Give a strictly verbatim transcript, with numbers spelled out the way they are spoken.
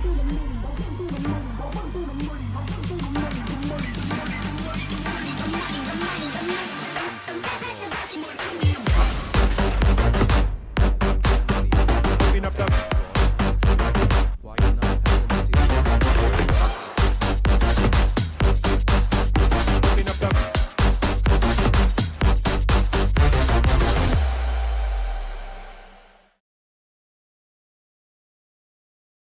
money, the money, the money, the money, the money, the money, the money, the money, the money, the money, the money, the money,